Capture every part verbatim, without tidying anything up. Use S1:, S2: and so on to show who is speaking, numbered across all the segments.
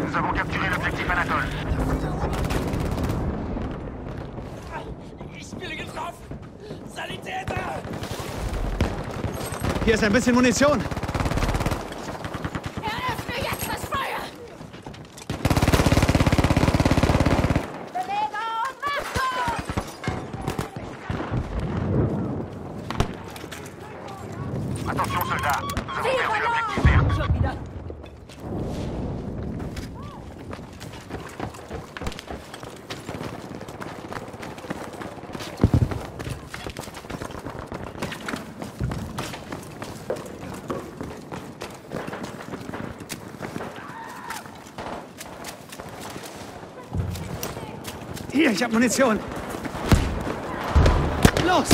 S1: Nous avons capturé l'objectif Anatole.
S2: Ich bin getroffen! Sanitäter!
S3: Hier ist ein bisschen Munition.
S4: Eröffne jetzt das Feuer! Bewegung, Achtung!
S1: Attention, soldats. Nous avons
S4: Vive
S1: perdu
S4: l'homme!
S1: l'objectif vert.
S4: Schon wieder.
S3: Hier, ich hab Munition. Los!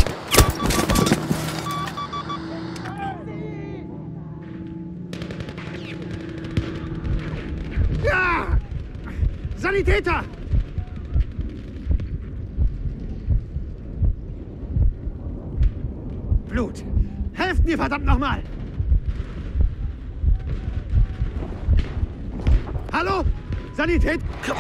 S3: Ja! Sanitäter! Blut! Helft mir, verdammt nochmal! Hallo? Sanität?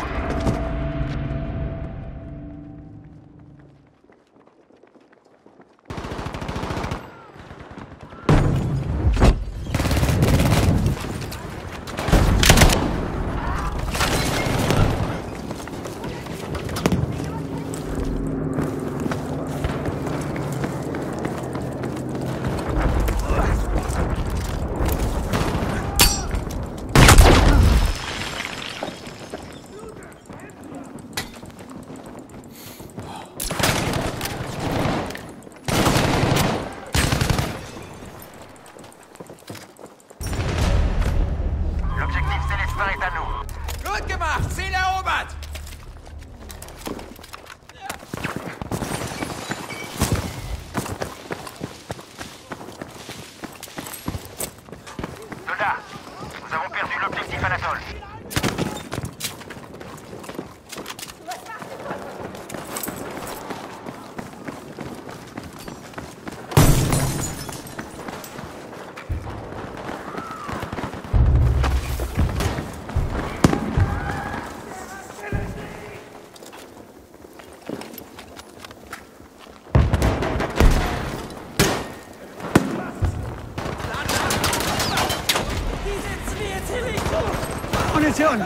S1: L'objectif Célestin est à nous.
S2: Gut gemacht! Ziel erobert!
S1: Soldats, nous avons perdu l'objectif Anatole.
S2: Die sitzen wir jetzt hier nicht so!
S3: Munition!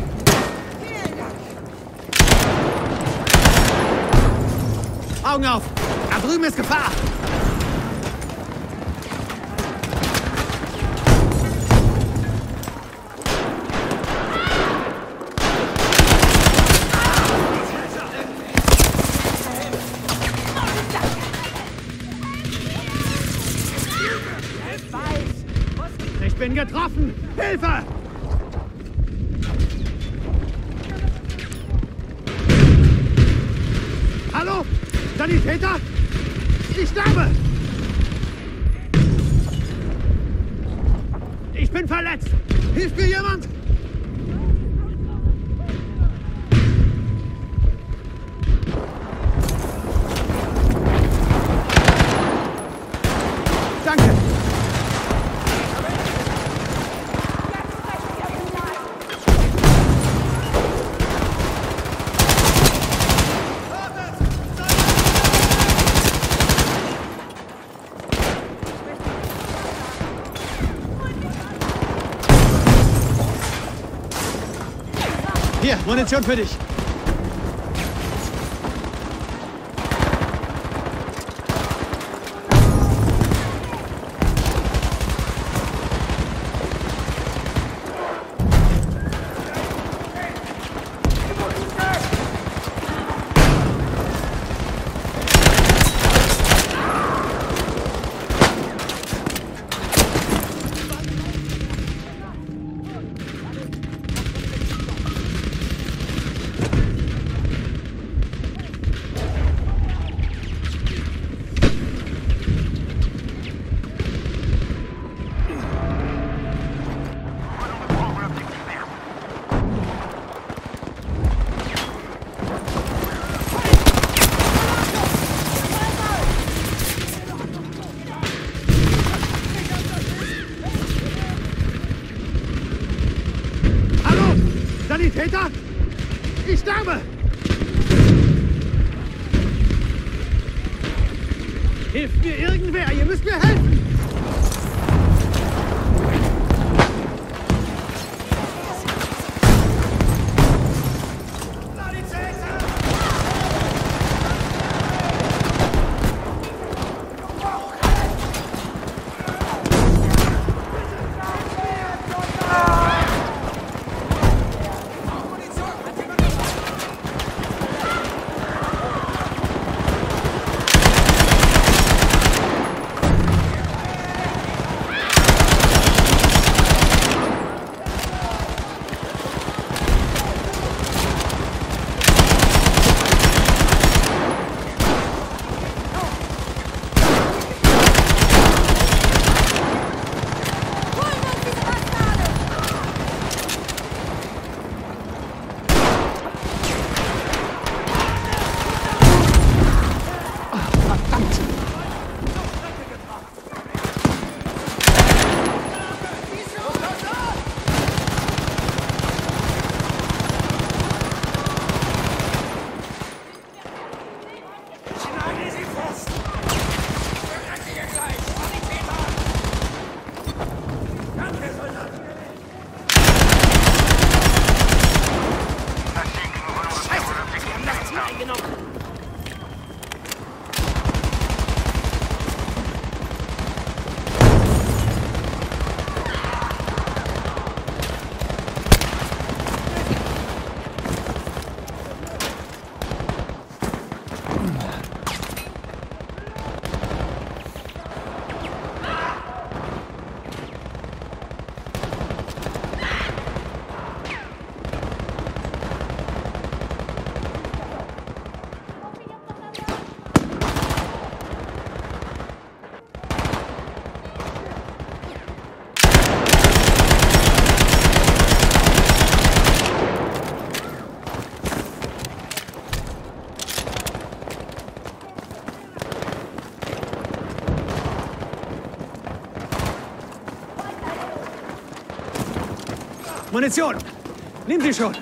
S3: Augen auf! Da drüben ist Gefahr! Ich bin getroffen! Hilfe! Hallo? Sanitäter? Ich sterbe! Ich bin verletzt! Hilft mir jemand? Danke! Hier, Munition für dich. Sanitäter! Ich sterbe! Hilft mir irgendwer! Ihr müsst mir helfen! Munition! Nimm sie schon!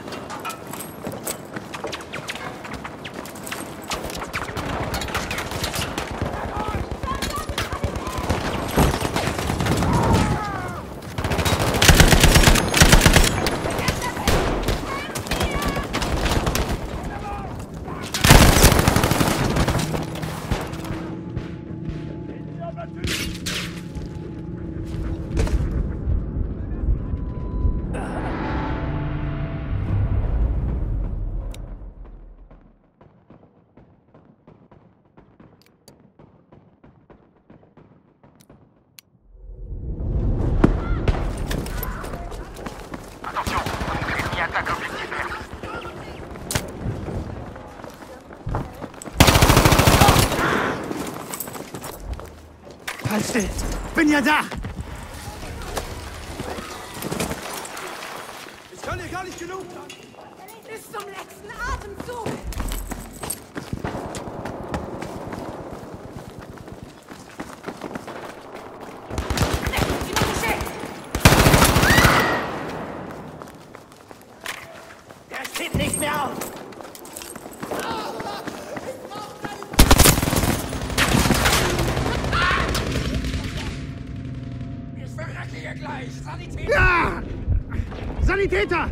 S3: Halt still! Bin ja da!
S2: Ich kann hier gar nicht genug.
S4: Bis zum letzten Atemzug!
S2: Der steht nicht mehr auf. Ich verrecke hier gleich. Sanitäter!
S3: Ja! Sanitäter!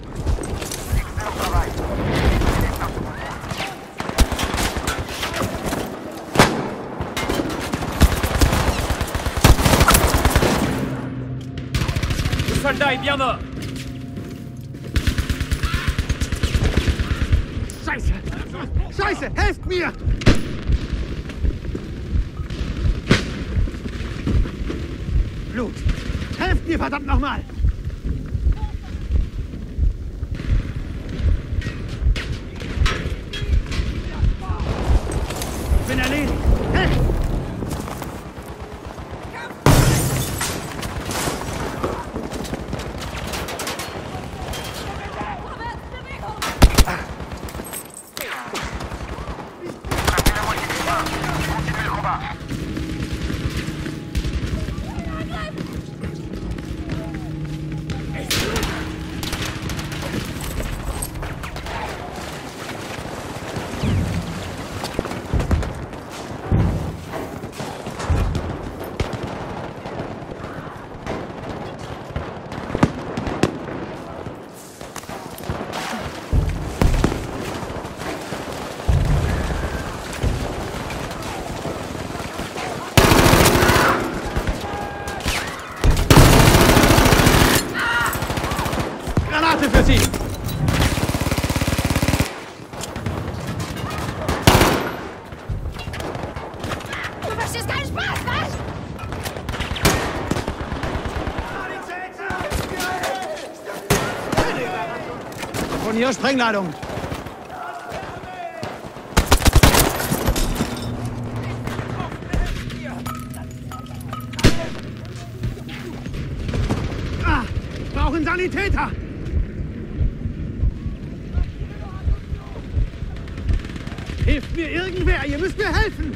S5: Le soldat est bien mort.
S3: Scheiße! Scheiße! Helft mir! Blut! Helft mir, verdammt nochmal! Ich bin erledigt! Helft! Sie!
S4: Du verstehst keinen Spaß, was?
S3: Von hier Sprengladung! Ah, brauchen Sanitäter! Hilft mir irgendwer! Ihr müsst mir helfen!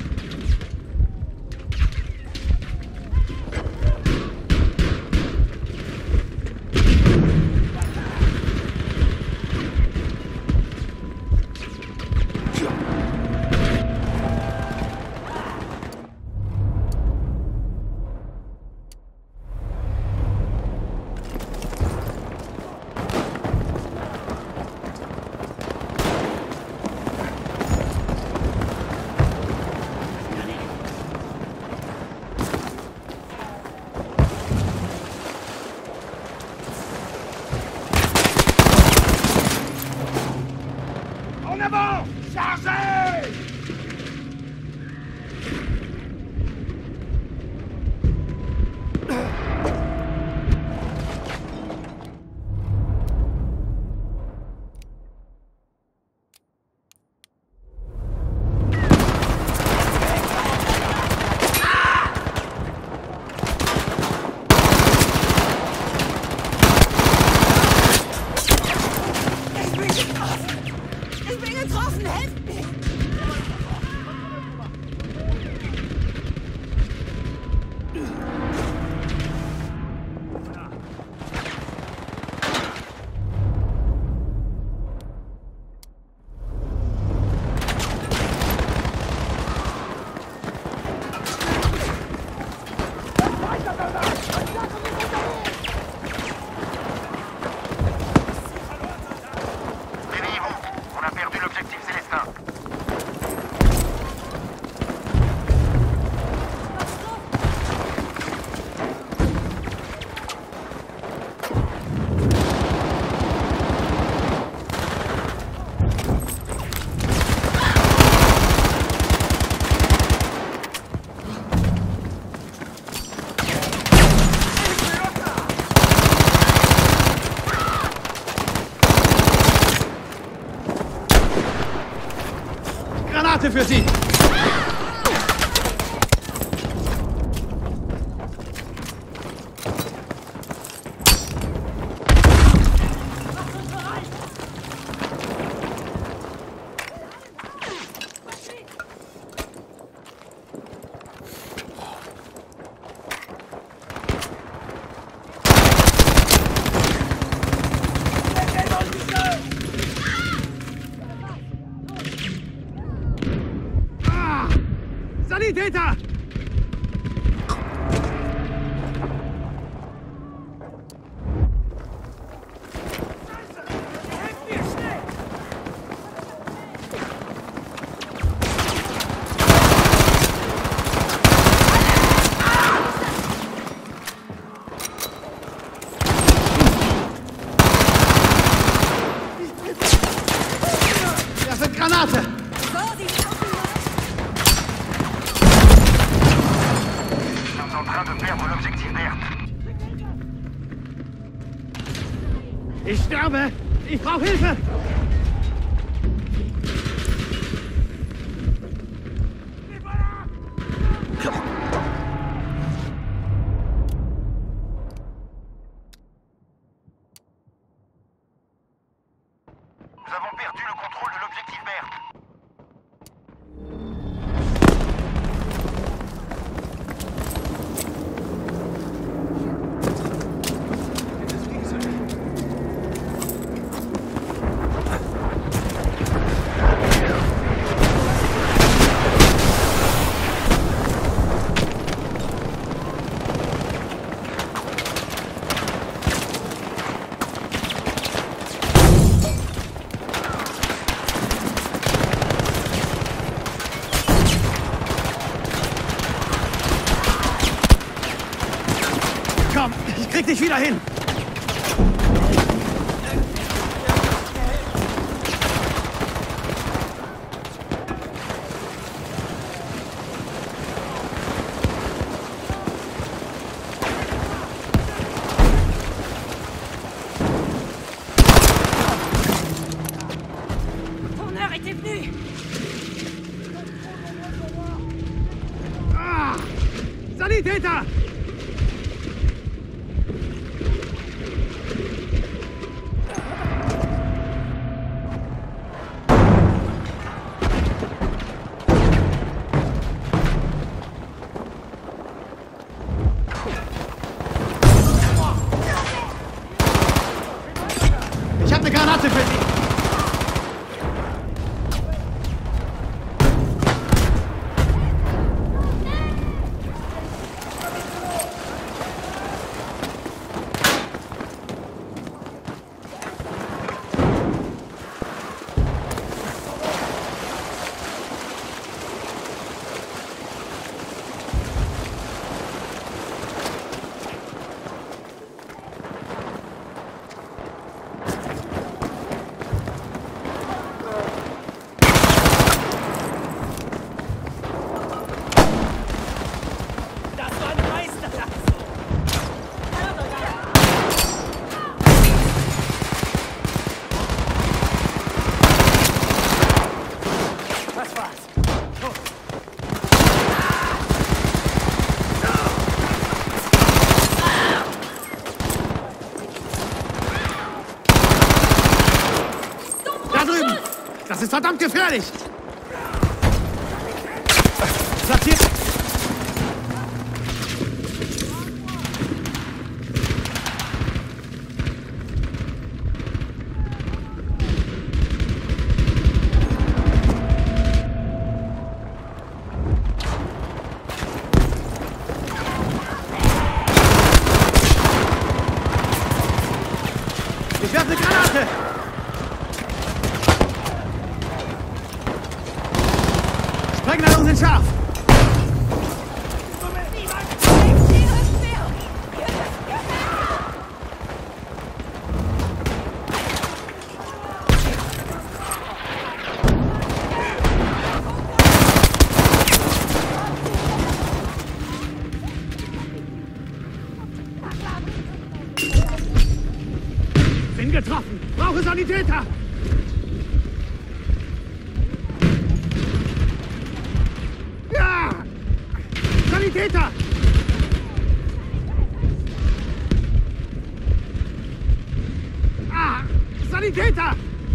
S2: En avant! Chargez!
S4: Ich bin getroffen! Helft mir!
S1: Réveillez-vous! On a perdu l'objectif Célestin.
S3: Granate für Sie! Ah! Sanitäter! Das sind Granate!
S4: So, sie laufen
S1: Nous sommes en train de perdre l'objectif vert.
S3: Ich sterbe! Ich brauche Hilfe!
S1: Nous avons perdu le contrôle de l'objectif vert.
S3: Komm, ich krieg dich wieder hin! Sanitäter! Ich habe eine Granate für Sie! Das ist verdammt gefährlich! Platziert! Ich werfe eine Granate! Sprengladungen sind scharf! Bin getroffen! Brauche Sanitäter! Ja! Sanitäter! Ah! Sanitäter!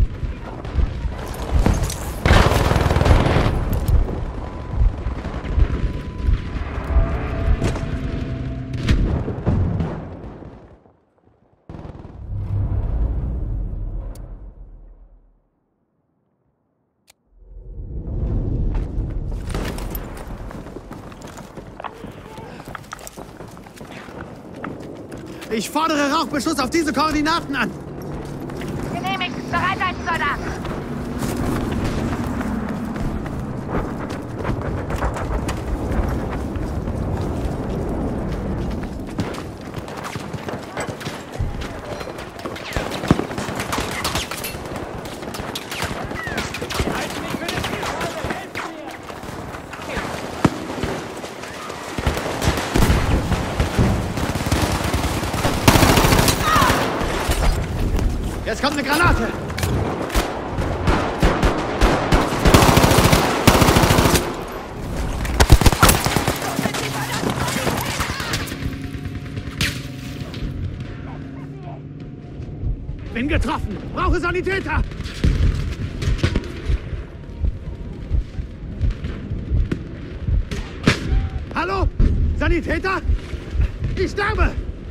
S3: Ich fordere Rauchbeschuss auf diese Koordinaten an!
S6: Genehmigt. Bereit ein Soldat.
S3: Jetzt kommt eine Granate! Bin getroffen! Brauche Sanitäter! Hallo? Sanitäter? Ich sterbe!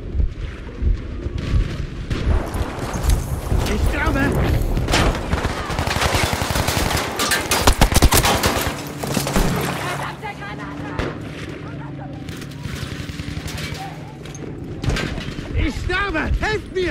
S3: Ich sterbe! Ich sterbe! Helft mir!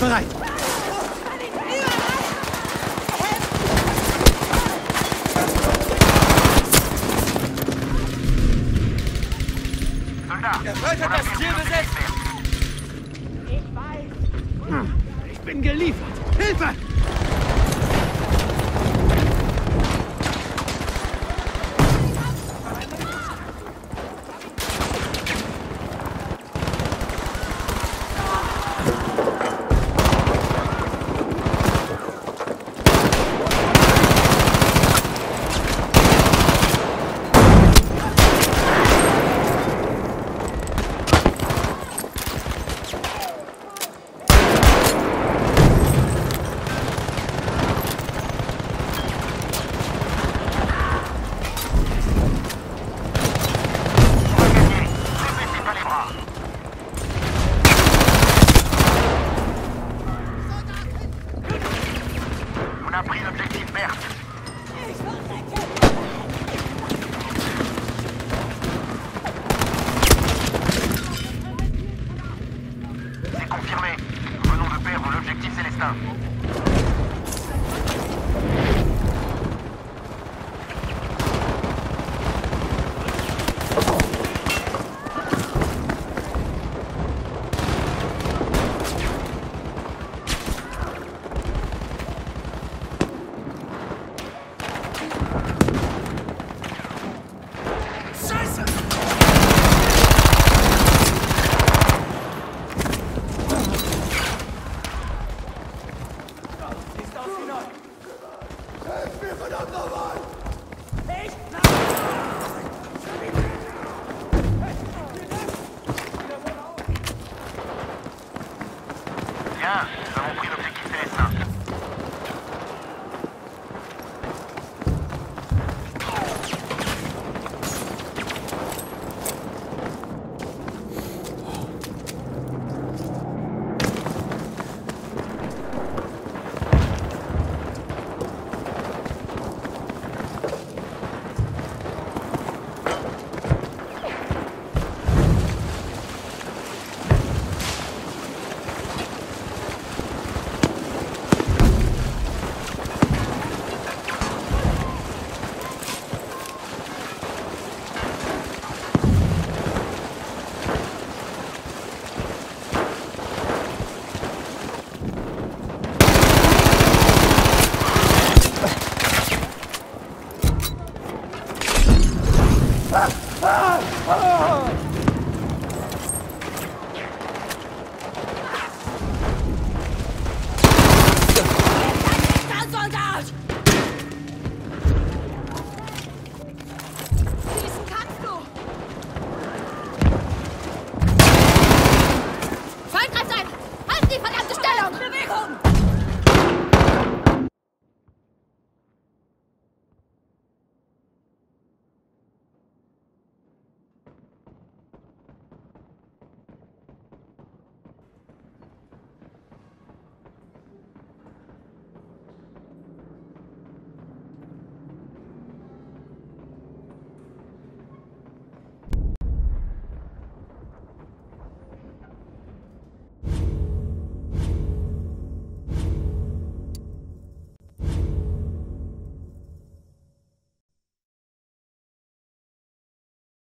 S3: bereit.
S1: Soldat!
S5: Er hat das Ziel besetzt!
S3: Ich bin geliefert. Hilfe!
S1: On a pris l'objectif vert. C'est confirmé. Nous venons de perdre l'objectif Célestin. Bien, nous avons pris l'objectif Célestin.
S2: Ah! Ah!